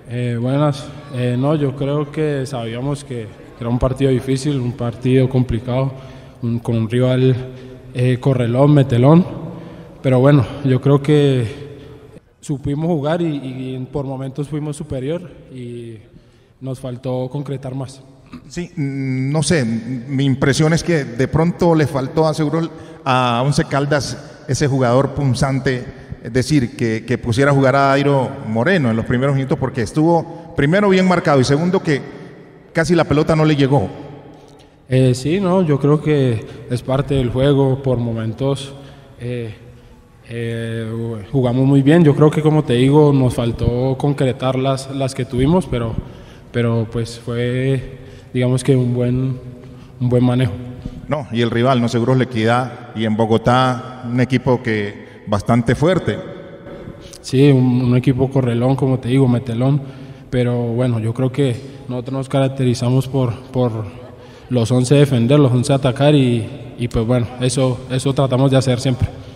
Buenas. No, yo creo que sabíamos que era un partido difícil, un partido complicado, con un rival correlón, metelón, pero bueno, yo creo que supimos jugar y por momentos fuimos superior y nos faltó concretar más. Sí, no sé, mi impresión es que de pronto le faltó a Once Caldas ese jugador punzante, es decir, que pusiera a jugar a Dairo Moreno en los primeros minutos, porque estuvo primero bien marcado y segundo que casi la pelota no le llegó. Sí, no, yo creo que es parte del juego, por momentos jugamos muy bien, yo creo que como te digo nos faltó concretar las que tuvimos, pero pues fue digamos que un buen manejo. No, y el rival, no, Seguros La Equidad, y en Bogotá un equipo que bastante fuerte. Sí, un equipo correlón, como te digo, metelón, pero bueno, yo creo que nosotros nos caracterizamos por los 11 defender, los 11 atacar y pues bueno, eso tratamos de hacer siempre.